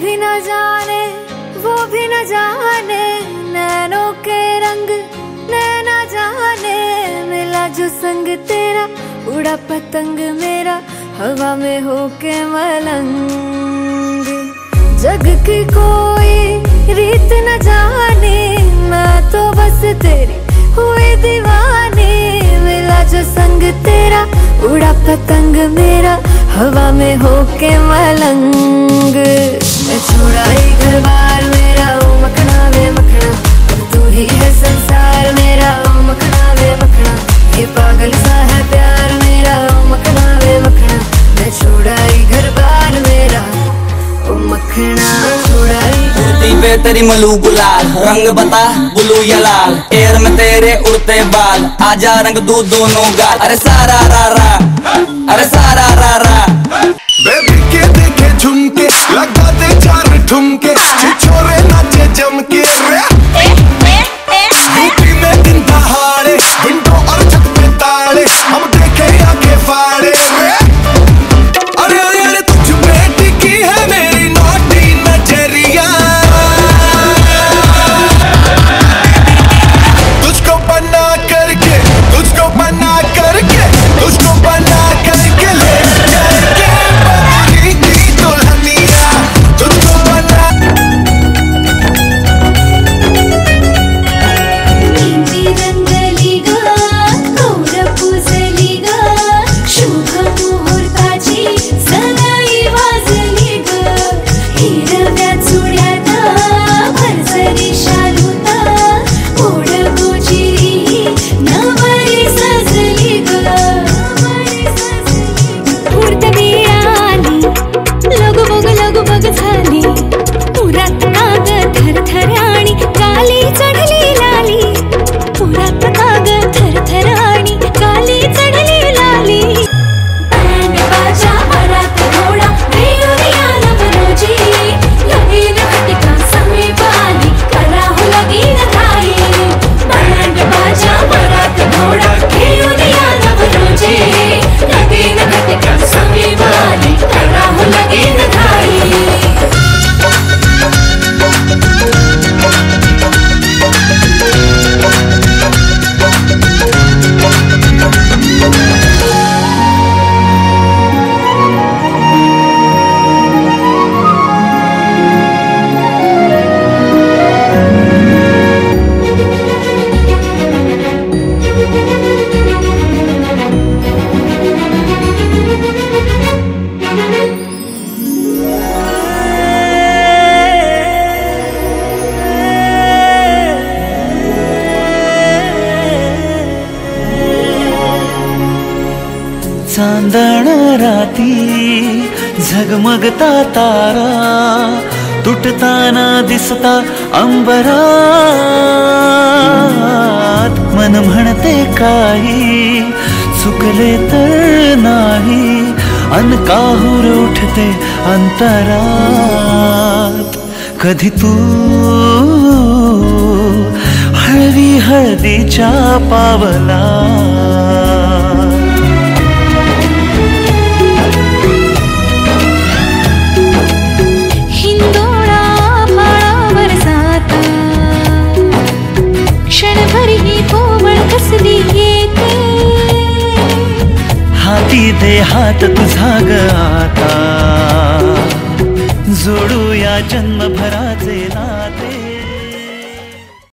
भी न जाने वो भी न जाने, नैनों के रंग नैना जाने। मिला जो संग तेरा उड़ा पतंग मेरा, हवा में होके मलंग। जग की कोई रीत न जाने, मैं तो बस तेरी हुई दीवानी। मिला जो संग तेरा उड़ा पतंग मेरा, हवा में होके मलंग। मैं छोड़ा ही घर बार मेरा, ओ मखना वे मखना। अब तू ही है संसार मेरा, ओ मखना वे मखना। ये पागल सा है प्यार मेरा, ओ मखना वे मखना। मैं छोड़ा ही घर बार मेरा, ओ मखना। छोड़ा ही पे तेरी मलू गुलाल, रंग बता ब्लू या लाल। एयर में तेरे उड़ते बाल, आजा रंग दूध दोनों गाल। अरे सारा रा रा, अरे सारा रा रा। बेबी के देखे झुमके, लगा दे चार ठुमके। छिछोरे नाचे जम के यूपी में दिन दहाड़े, विंडो और छत पे ताड़े। हम देखे आके फाड़े। अरे अरे अरे तुझ पे टिकी है मेरी नोटी नजरिया। तुझको बना करके, तुझको बना करके, तुझको बना करके ले जाएंगे बंगली की दुल्हनिया। तुझको बना चांदण राती झगमगता तारा, तुटताना दिसता अंबरात। मन म्हणते काही चुकले तर नाही, अन काहूर उठते अंतरात। कधी तू हळवी हळदीच्या पावला, हाती दे हात तुझा ग आता, जोडूया जन्मभराचे नाते।